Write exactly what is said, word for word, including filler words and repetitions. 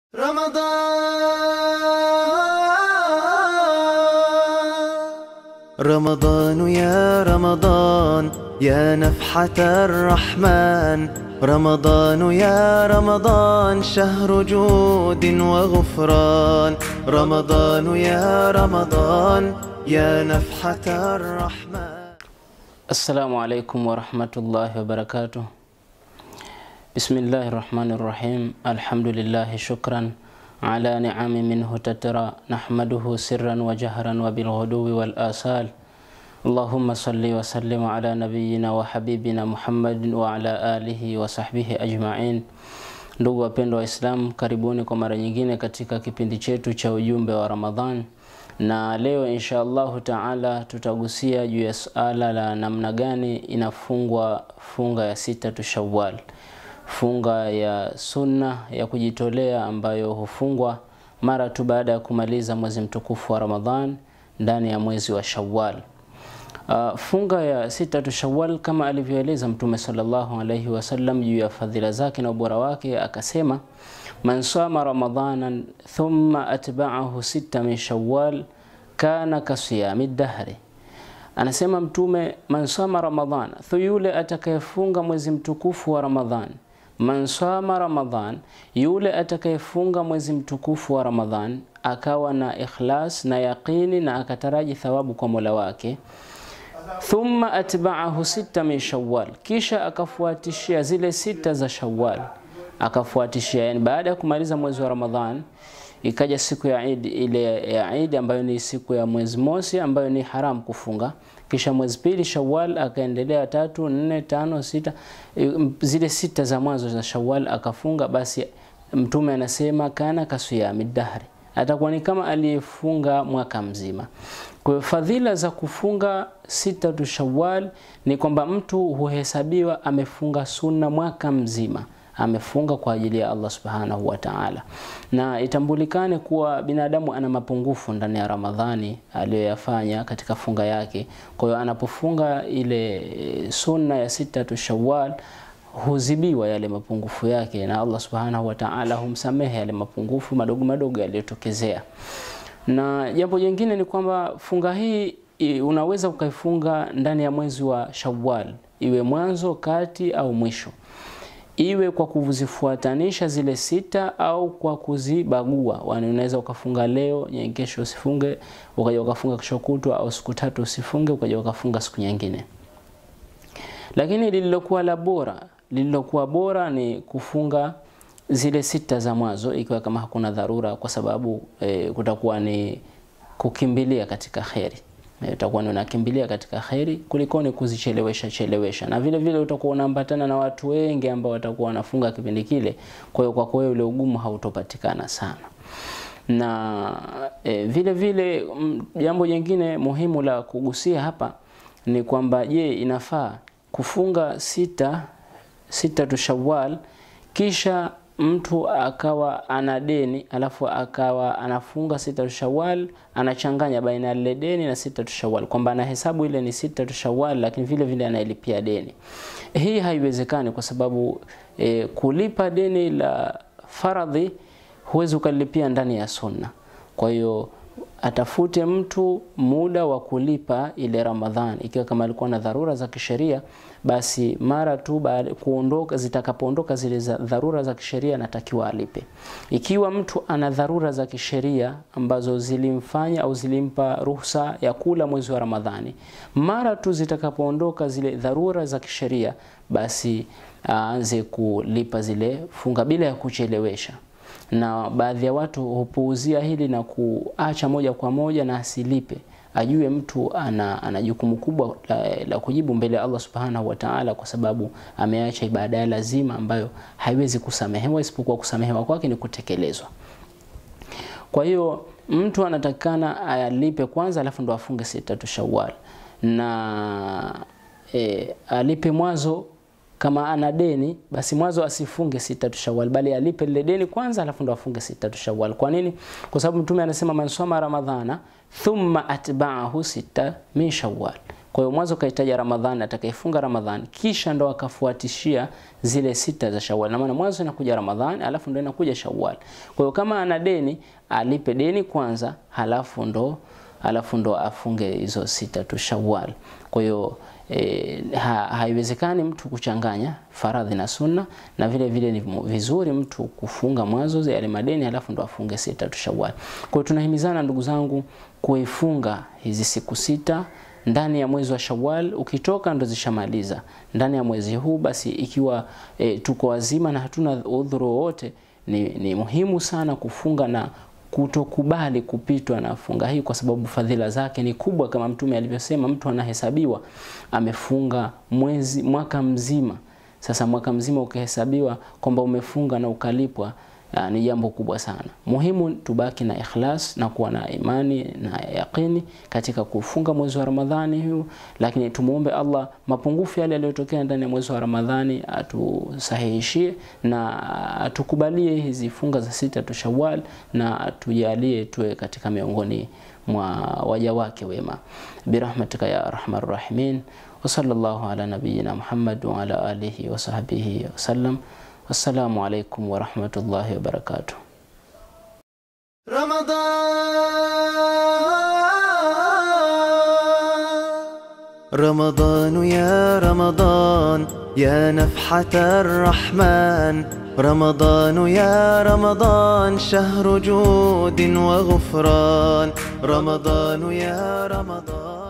رمضان رمضان يا رمضان يا نفحة الرحمن، رمضان يا رمضان شهر جود وغفران، رمضان يا رمضان يا نفحة الرحمن. السلام عليكم ورحمة الله وبركاته. بسم الله الرحمن الرحيم. الحمد لله شكرا على نعم منه تترى، نحمده سرا وجهرا وبالغدو والآصال. اللهم صل وسلم على نبينا وحبيبنا محمد وعلى آله وصحبه أجمعين. Ndugu wapendwa wa Islam, karibuni kwa mara nyingine katika kipindi chetu cha ujumbe wa Ramadhan. Na leo insha Allah Taala tutagusia juu ya suala la namna gani inafungwa funga ya sita tu Shawwal. Funga ya sunna ya kujitolea ambayo hufungwa mara tu baada ya kumaliza mwezi mtukufu wa Ramadhan ndani ya mwezi wa Shawwal. Uh, funga ya sita tu Shawwal kama alivyoeleza Mtume sallallahu alayhi wasallam juu ya fadhila zake na ubora wake, akasema man sama ramadanan thumma atba'ahu sita min Shawwal kana kasiyami dahri. Anasema Mtume, man sama Ramadhan, yule atakayefunga mwezi mtukufu wa Ramadhan. Man sama Ramadhan, yule atakayefunga mwezi mtukufu wa Ramadhan akawa na ikhlas na yaqini na akataraji thawabu kwa Mola wake. Thumma atba'ahu sita min Shawwal, kisha akafuatishia zile sita za Shawwal, akafuatishia yani baada ya kumaliza mwezi wa Ramadhan ikaja siku ya Eid, ile ya Eid ambayo ni siku ya mwezi mosi ambayo ni haram kufunga. Kisha mwezi pili Shawwal akaendelea tatu, nne, tano, sita, zile sita za mwanzo za Shawwal akafunga. Basi Mtume anasema kana kasiyami dahri, atakuwa ni kama aliyefunga mwaka mzima. Kwa fadhila za kufunga sita tu Shawwal ni kwamba mtu huhesabiwa amefunga sunna mwaka mzima, amefunga kwa ajili ya Allah Subhanahu wa Ta'ala. Na itambulikane kuwa binadamu ana mapungufu ndani ya Ramadhani aliyoyafanya katika funga yake. Kwa hiyo anapofunga ile sunna ya sita tu Shawwal huzibiwa yale mapungufu yake na Allah Subhanahu wa Ta'ala humsamehe yale mapungufu madogo madogo yaliyotokezea. Na jambo jingine ni kwamba funga hii unaweza ukaifunga ndani ya mwezi wa Shawwal, iwe mwanzo, kati au mwisho. Iwe kwa kuzifuatanisha zile sita au kwa kuzibagua. Wani unaweza ukafunga leo, kesho usifunge, ukaja ukafunga kesho kutwa, au siku tatu usifunge, ukaja ukafunga siku nyingine. Lakini lililokuwa la bora, lililokuwa bora ni kufunga zile sita za mwanzo ikiwa kama hakuna dharura, kwa sababu e, kutakuwa ni kukimbilia katika khairi. Utakuwa ni unakimbilia katika khairi kuliko ni kuzichelewesha chelewesha. Na vile vile utakuwa unaambatana na watu wengi ambao watakuwa wanafunga kipindi kile, kwa hiyo kwa kweli ule ugumu hautopatikana sana. Na e, vile vile jambo jingine muhimu la kugusia hapa ni kwamba je, inafaa kufunga sita sita tu Shawwal kisha mtu akawa ana deni alafu akawa anafunga sita tu Shawwal, anachanganya baina ya ile deni na sita tu Shawwal, kwamba anahesabu ile ni sita tu Shawwal lakini vile vile anailipia deni. Hii haiwezekani kwa sababu e, kulipa deni la faradhi huwezi ukalipia ndani ya sunna. Kwa hiyo atafute mtu muda wa kulipa ile Ramadhan. Ikiwa kama alikuwa na dharura za kisheria, basi mara tu baada kuondoka zitakapoondoka zile za dharura za kisheria natakiwa alipe. Ikiwa mtu ana dharura za kisheria ambazo zilimfanya au zilimpa ruhusa ya kula mwezi wa Ramadhani, mara tu zitakapoondoka zile dharura za kisheria, basi aanze kulipa zile funga bila ya kuchelewesha. Na baadhi ya watu hupuuzia hili na kuacha moja kwa moja na asilipe. Ajue mtu ana, ana jukumu kubwa la, la kujibu mbele ya Allah Subhanahu wa Ta'ala, kwa sababu ameacha ibada ya lazima ambayo haiwezi kusamehewa, isipokuwa kusamehewa kwake ni kutekelezwa. Kwa hiyo mtu anatakana alipe kwanza alafu ndo afunge sita tu Shawwal. Na e, alipe mwanzo. Kama ana deni basi mwanzo asifunge sita tu Shawwal, bali alipe ile deni kwanza alafu ndo afunge sita tu Shawwal. Kwa nini? Kwa sababu Mtume anasema man soma Ramadhana thumma atba'ahu sita min Shawwal, Kwa hiyo mwanzo kaitaja Ramadhani, atakayefunga Ramadhani kisha ndo akafuatishia zile sita za Shawwal. Na maana mwanzo inakuja Ramadhani alafu ndo inakuja Shawwal. Kwa hiyo kama ana deni, alipe deni kwanza halafu ndo alafu ndo afunge hizo sita tu Shawwal. Kwa hiyo E, ha, haiwezekani mtu kuchanganya faradhi na sunna, na vile vile ni vizuri mtu kufunga mwanzo yale madeni halafu ndo afunge sita tu Shawwal. Kwa hiyo tunahimizana ndugu zangu kuifunga hizi siku sita ndani ya mwezi wa Shawwal. Ukitoka ndo zishamaliza ndani ya mwezi huu, basi ikiwa e, tuko wazima na hatuna udhuru wote, ni, ni muhimu sana kufunga na kutokubali kupitwa na funga hii, kwa sababu fadhila zake ni kubwa. Kama Mtume alivyosema, mtu anahesabiwa amefunga mwezi mwaka mzima. Sasa mwaka mzima ukihesabiwa kwamba umefunga na ukalipwa, ya, ni jambo kubwa sana. Muhimu tubaki na ikhlas na kuwa na imani na yaqini katika kufunga mwezi wa Ramadhani huu, lakini tumuombe Allah mapungufu yale yaliyotokea ndani ya mwezi wa Ramadhani atusahihishie na atukubalie hizi funga za sita tu Shawwal, na atujalie tuwe katika miongoni mwa waja wake wema birahmatika ya arhamar rahimin. Wa sallallahu ala nabiyyina Muhammad wa ala alihi wa sahbihi wa sallam. Assalamu alaikum wa rahmatullahi wa barakatuh. رمضان يا رمضان يا نفحة الرحمن رمضان يا رمضان شهر جود وغفران رمضان يا رمضان